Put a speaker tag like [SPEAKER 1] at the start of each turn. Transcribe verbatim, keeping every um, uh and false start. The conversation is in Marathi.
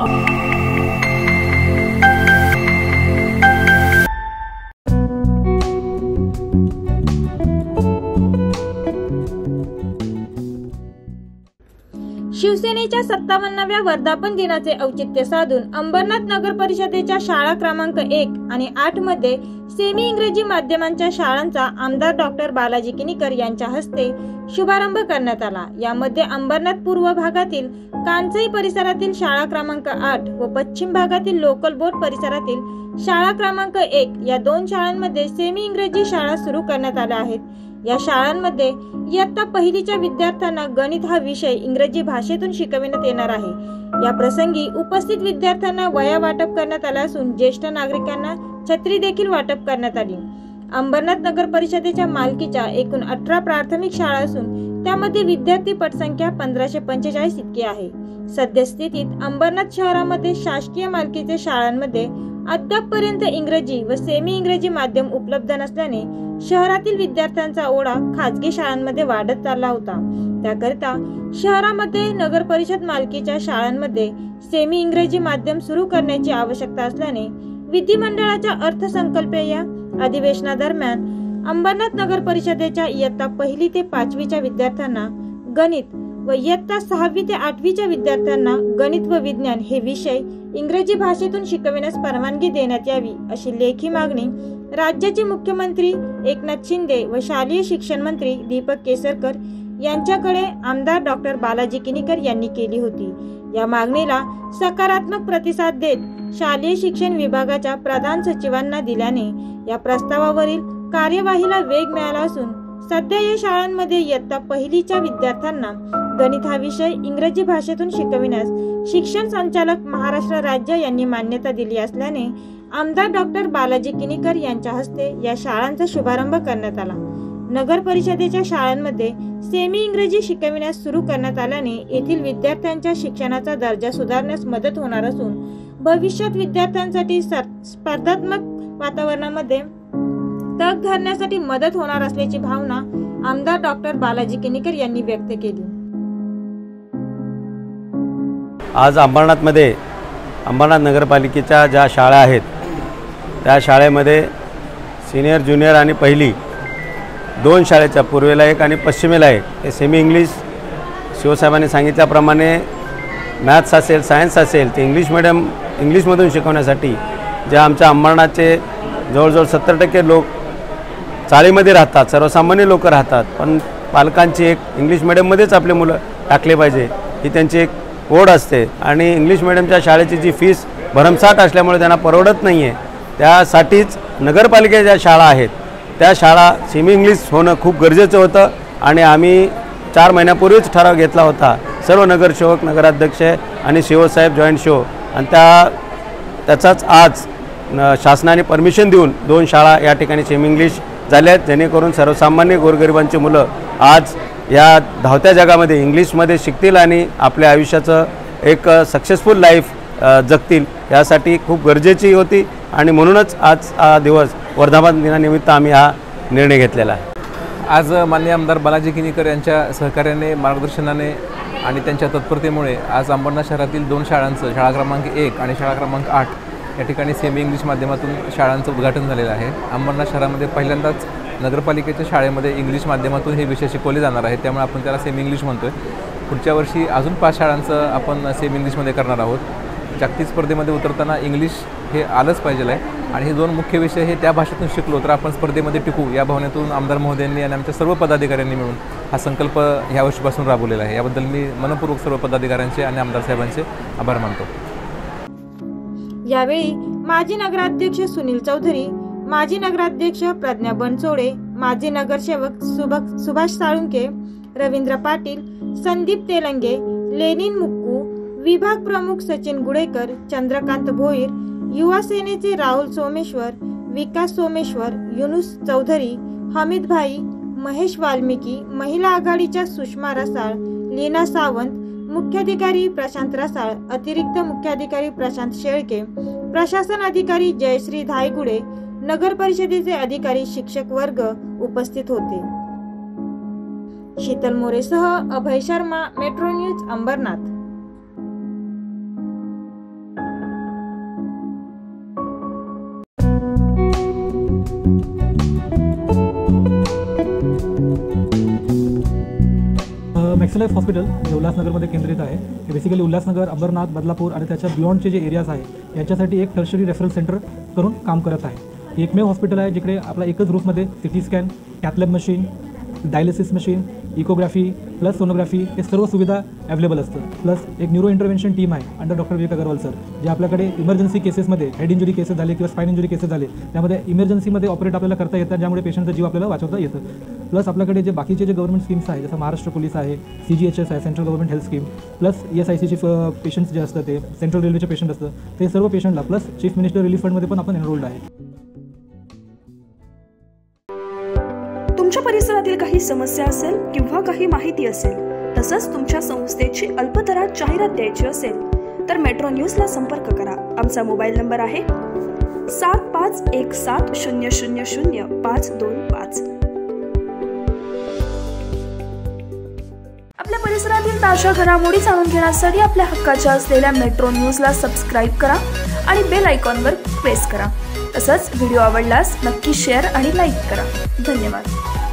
[SPEAKER 1] शिवसेनेच्या सत्तावन्नाव्या वर्धापन दिनाचे औचित्य साधून अंबरनाथ नगर परिषदेच्या शाळा क्रमांक एक आणि आठ मध्ये सेमी इंग्रजी माध्यमांच्या शाळांचा आमदार डॉक्टर बालाजी किनीकर यांच्या हस्ते शुभारंभ करण्यात आला। यामध्ये अंबरनाथ पूर्व भागातील कांचई परिसरातील शाळा क्रमांक आठ व पश्चिम भागातील लोकल बोट परिसरातील शाळा क्रमांक एक या दोन शाळांमध्ये सेमी इंग्रजी शाळा सुरू करण्यात आल्या आहेत। या शाळांमध्ये इयत्ता पहिलीच्या विद्यार्थ्यांना गणित हा विषय इंग्रजी भाषेतून शिकविण्यात येणार आहे। या प्रसंगी उपस्थित विद्यार्थ्यांना वह्या वाटप करण्यात आल्या असून ज्येष्ठ नागरिकांना छत्री देखील वाटप करण्यात आली। अंबरनाथ नगर परिषदेच्या मालकीच्या एकूण अठरा प्राथमिक शाळा असून त्यामध्ये विद्यार्थी पटसंख्या पंधराशे पंचेचाळीस इतकी आहे। सद्यस्थितीत अंबरनाथ शहरामध्ये शासकीय मालकीच्या शाळांमध्ये अद्यापपर्यंत इंग्रजी व सेमी इंग्रजी माध्यम उपलब्ध नसल्याने शहरातील विद्यार्थ्यांचा ओढा खाजगी शाळांमध्ये वाढत चालला होता। त्याकरिता शहरामध्ये नगर परिषद मालकीच्या शाळांमध्ये सेमी इंग्रजी माध्यम सुरू करण्याची आवश्यकता असल्याने विधिमंडळाच्या अर्थसंकल्पीय अधिवेशनादरम्यान अंबरनाथ नगर परिषदेच्या इयत्ता पहिली ते पाचवीच्या विद्यार्थ्यांना गणित व इयत्ता सहावी ते आठवीच्या विद्यार्थ्यांना गणित व विज्ञान हे विषय इंग्रजी भाषेतून शिकविण्यास परवानगी देण्यात यावी अशी लेखी मागणी राज्याचे मुख्यमंत्री एकनाथ शिंदे व शालेय शिक्षण मंत्री दीपक केसरकर यांच्याकडे आमदार डॉक्टर बालाजी किनीकर यांनी केली होती। या मागणीला सकारात्मक प्रतिसाद देत शालेय शिक्षण विभागाच्या प्रधान सचिवांना दिल्याने या प्रस्तावावरील कार्यवाहीला वेग मिळाला असून सध्या या शाळांमध्ये इयत्ता पहिलीच्या विद्यार्थ्यांना गणित हा विषय इंग्रजी भाषेतून शिकविण्यास शिक्षण संचालक महाराष्ट्र राज्य यांनी मान्यता दिली असल्याने आमदार डॉक्टर बालाजी किनीकर यांच्या हस्ते या शाळांचा शुभारंभ करण्यात आला। नगर परिषदेच्या शाळांमध्ये सेमी इंग्रजी शिकविण्यास सुरू करण्यात आल्याने येथील विद्यार्थ्यांच्या शिक्षणाचा दर्जा सुधारण्यास मदत होणार असून भविष्यात विद्यार्थ्यांसाठी स्पर्धात्मक वातावरणामध्ये तग धरण्यासाठी मदत होणार असल्याची भावना आमदार डॉक्टर बालाजी किनीकर यांनी व्यक्त केली।
[SPEAKER 2] आज अंबरनाथमध्ये अंबरनाथ नगरपालिकेच्या ज्या शाळा आहेत त्या शाळेमध्ये सिनियर ज्युनियर आणि पहिली दोन शाळेच्या पूर्वेला एक आणि पश्चिमेला एक हे सेमी इंग्लिश शिवसाहेबांनी सांगितल्याप्रमाणे मॅथ्स असेल सायन्स असेल ते इंग्लिश मीडियम इंग्लिशमधून शिकवण्यासाठी जे आमच्या अंबरनाथचे जवळजवळ सत्तर टक्के लोक चाळीमध्ये राहतात, सर्वसामान्य लोक राहतात, पण पालकांची एक इंग्लिश मीडियममध्येच आपले मुलं टाकले पाहिजे ही त्यांची एक ओढ असते आणि इंग्लिश मीडियमच्या शाळेची जी फीस भरमसाठ असल्यामुळे त्यांना परवडत नाही आहे। त्यासाठीच नगरपालिकेच्या ज्या शाळा आहेत त्या शाळा सेमी इंग्लिश होणं खूप गरजेचं होतं आणि आम्ही चार महिन्यापूर्वीच ठराव घेतला होता सर्व नगरसेवक नगराध्यक्ष आणि शिवसाहेब जॉईंट शो आणि त्या त्याचाच आज शासनाने परमिशन देऊन दोन शाळा या ठिकाणी सेमी इंग्लिश झाल्यात जेणेकरून सर्वसामान्य गोरगरिबांची मुलं आज या धावत्या जगामध्ये इंग्लिशमध्ये शिकतील आणि आपल्या आयुष्याचं एक सक्सेसफुल लाईफ जगतील यासाठी खूप गरजेची होती आणि म्हणूनच आज हा दिवस वर्धापन दिनानिमित्त आम्ही हा निर्णय घेतलेला आहे।
[SPEAKER 3] आज माननीय आमदार बालाजी किनीकर यांच्या सहकार्याने मार्गदर्शनाने आणि त्यांच्या तत्परतेमुळे आज अंबरनाथ शहरातील दोन शाळांचं शाळा क्रमांक एक आणि शाळा क्रमांक आठ या ठिकाणी सेमी इंग्लिश माध्यमातून शाळांचं उद्घाटन झालेलं आहे। अंबरनाथ शहरामध्ये पहिल्यांदाच नगरपालिकेच्या शाळेमध्ये इंग्लिश माध्यमातून हे विषय शिकवले जाणार आहेत, त्यामुळे आपण त्याला सेमी इंग्लिश म्हणतोय। पुढच्या वर्षी अजून पाच शाळांचं आपण सेमी इंग्लिशमध्ये करणार आहोत। जागतिक स्पर्धेमध्ये उतरताना इंग्लिश हे आलंच पाहिजे आहे आणि हे दोन मुख्य विषय हे त्या भाषेतून शिकलो तर आपण स्पर्धेमध्ये टिकू या भावनेतून आमदार महोदयांनी आणि आमच्या सर्व पदाधिकाऱ्यांनी मिळून हा संकल्प ह्या वर्षीपासून राबवलेला आहे। याबद्दल मी मनपूर्वक सर्व पदाधिकाऱ्यांचे आणि आमदार साहेबांचे आभार मानतो।
[SPEAKER 1] यावेळी माजी नगराध्यक्ष सुनील चौधरी, माजी नगराध्यक्ष प्रज्ञा बनसोडे, माजी नगरसेवक सुभाष साळुंके, रवींद्र पाटील, संदीप तेलंगे, लेनिन मुक्कू, विभाग प्रमुख सचिन गुडेकर, चंद्रकांत भोईर, युवा सेनेचे राहुल सोमेश्वर, विकास सोमेश्वर, युनुस चौधरी, हमीद भाई, महेश वाल्मिकी, महिला आघाडीच्या सुषमा रसाळ, लीना सावंत, मुख्याधिकारी प्रशांत रसाळ, अतिरिक्त मुख्याधिकारी प्रशांत शेळके, प्रशासन अधिकारी जयश्री धायगुडे, नगर परिषदेचे अधिकारी शिक्षक वर्ग उपस्थित होते। शीतल मोरेसह Abhay Sharma, metro news, Ambernath.
[SPEAKER 4] Max Life hospital जे उल्हासनगरमध्ये केंद्रित आहे. हे बेसिकली उल्हासनगर, अंबरनाथ, बदलापूर आणि त्याच्या बियॉन्डचे जे एरियाज आहे यांच्यासाठी एक टर्शरी रेफरल सेंटर करून काम करत आहे. हे एकमेव हॉस्पिटल आहे जिकडे आपला एकच रूफमध्ये city scan, cath lab machine, dialysis machine, echography plus sonography हे सर्व सुविधा अवेलेबल असतं. प्लस एक न्यूरो इंटरव्हेन्शन टीम आहे under doctor Vivek Agrawal sir, जे आपल्याकडे इमर्जन्सी केसेसमध्ये हेड इंजुरी केसेस झाले किंवा स्पाइन इंजुरी केसेस झाले त्यामध्ये इमर्जन्सीमध्ये ऑपरेट आपल्याला करता येतात, ज्यामुळे पेशंटचा जीव आपल्याला वाचवता येतं. प्लस आपल्याकडे जे बाकीचे जे गव्हर्नमेंट स्कीम्स आहे जसं महाराष्ट्र पोलीस आहे, सी जी एच एस आहे, central government health scheme, plus E S I सीचे पेशंट्स जे असतं ते सेंट्रल रेल्वेचे पेशंट असतं ते सर्व पेशंटला प्लस चीफ मिनिस्टर रिलीफ फंडमध्ये पण आपण एनरोल्ड आहे.
[SPEAKER 5] तुमच्या परिसरातील काही समस्या असेल किंवा काही माहिती असेल, तसंच तुमच्या संस्थेची अल्पदरात जाहिरात द्यायची असेल तर मेट्रो न्यूजला संपर्क करा. आमचा मोबाईल नंबर आहे सात पाच एक सात शून्य शून्य शून्य पाच दोन पाच. आपल्या परिसरातील ताज्या घडामोडी जाणून घेण्यासाठी आपल्या हक्काच्या असलेल्या मेट्रो न्यूजला सबस्क्राईब करा आणि बेल आयकॉनवर प्रेस करा. तसंच व्हिडिओ आवडल्यास नक्की शेअर आणि लाईक करा. धन्यवाद.